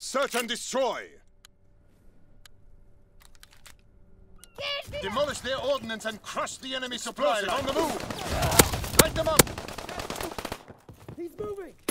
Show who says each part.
Speaker 1: Search and destroy! Demolish their ordnance and crush the enemy supply line. On the move! Light them up!
Speaker 2: He's moving!